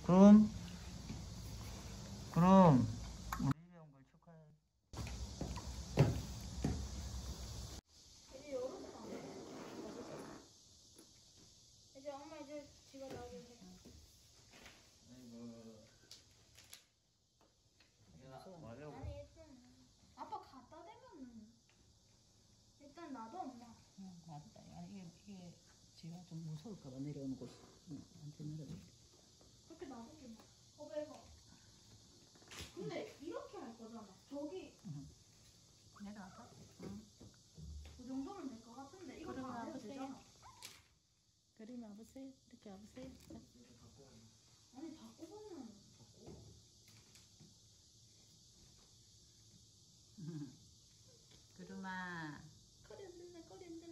그럼 우리 집에 온 걸 축하해. 이제 열었다. 이제 엄마 이제 집에 나오면 돼. 아이고. 야, 말해요. 아니 일단 아빠 갖다 대면은 일단 놔둬 엄마. 응, 맞다. 아니 이게 지가 좀 무서울까봐 내려오는 곳 완전 내려. 그렇게 놔둘게 뭐. 거기서. 근데 이렇게 할 거잖아. 저기 내려갈까? 응. 그 정도면 될 것 같은데 이거 그러면 다 해도 아버지. 되잖아. 그림 와보세요. 이렇게 와보세요. 자. 아니 자꾸 보면 그림아. 꼬리 흔들래 꼬리 흔들래.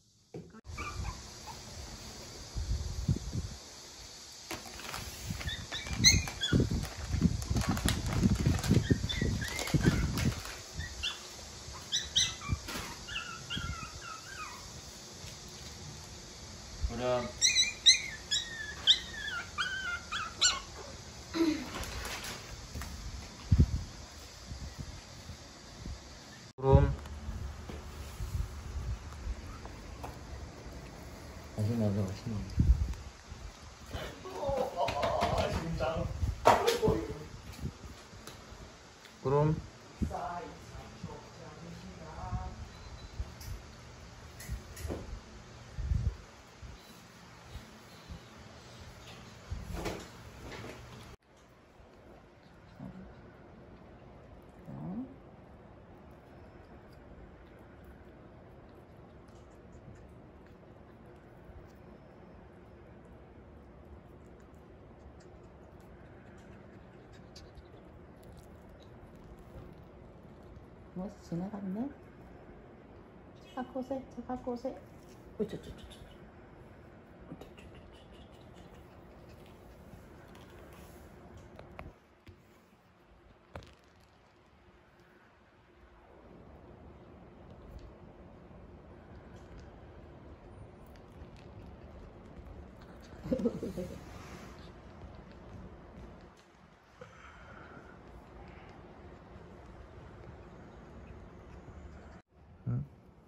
그럼 맛있나봐. 그럼 응? 뭐 지나갔네? 차 갖고 오세요. 차 갖고 오세요. 어쩌쩌쩌쩌. 응?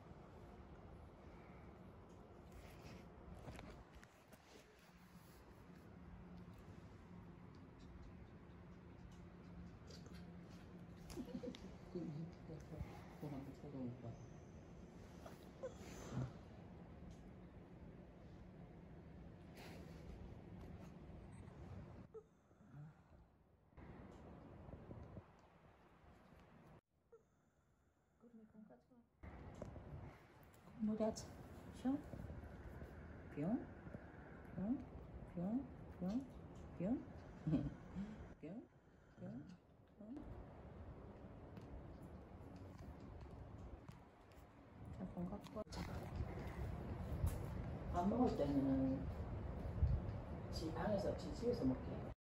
물에 하자. 뿅, 뿅, 뿅, 뿅, 뿅, 뿅, 뿅, 뿅, 뿅. 자, 공 갖고. 밥 먹을 때는 지 방에서 지 집에서 먹게.